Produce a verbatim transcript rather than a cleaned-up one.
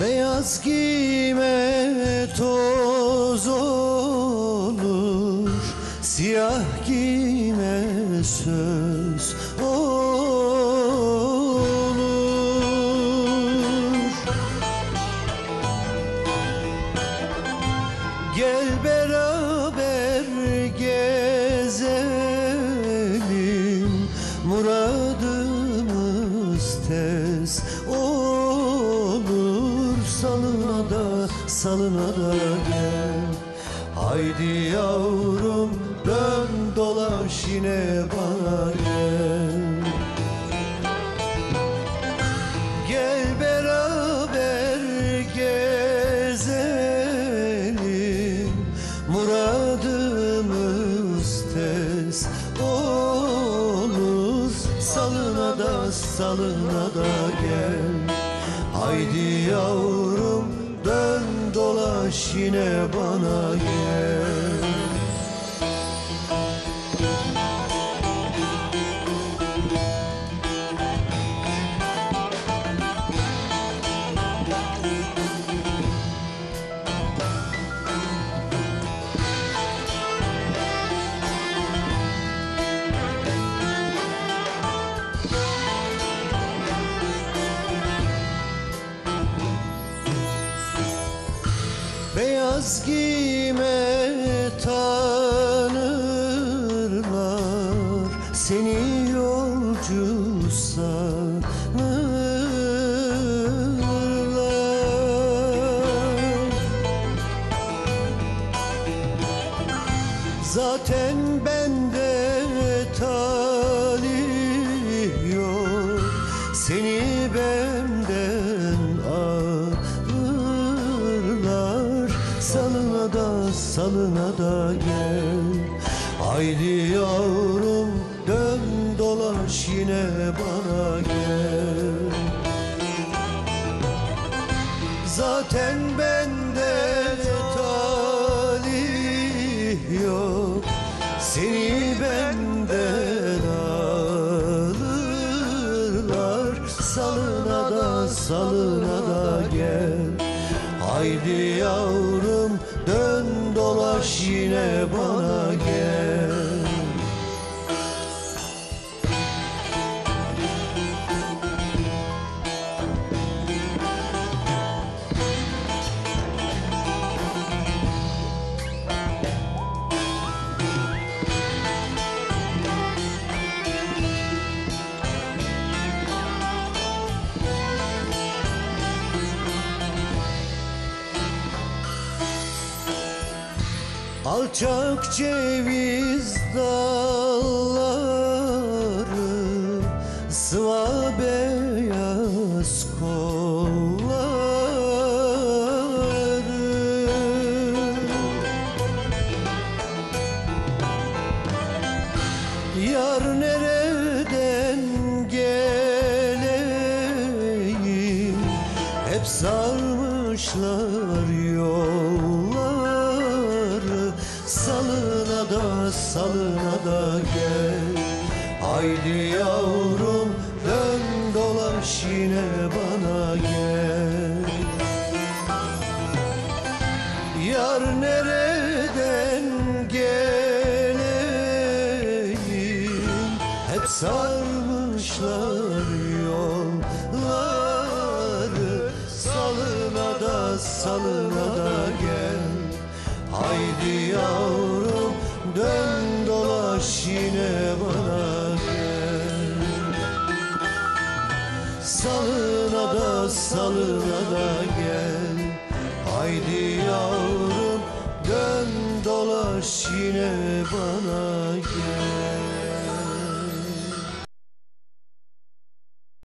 Beyaz giyme toz olur, siyah giyme söz olur. Gel beraber gezelim, muradımız tez olur. Salına da salına da gel, haydi yavrum dön dolaş yine bana gel. Gel beraber gezelim, muradımız tez olur. Salına da salına da gel, haydi yavrum dön dolaş yine bana gel. Beyaz giyme tanırlar, seni yolcu sanırlar. Zaten bende talih yok, seni benden alırlar. Salına da salına da gel, haydi yavrum dön dolaş yine bana gel. Zaten bende talih yok, seni benden alırlar. Salına da salına da gel, haydi yavrum dön dolaş yine bana gel. Alçak ceviz dalları, sıva beyaz kolları. Yar nereden geleyim, hep sarmışlar yolları. Salına da salına da gel, haydi yavrum dön dolaş yine bana gel. Yar nereden geleyim, hep sarmışlar yolları. Salına da salına da gel, haydi yavrum dön dolaş yine bana gel. Salına da salına da gel, haydi yavrum dön dolaş yine bana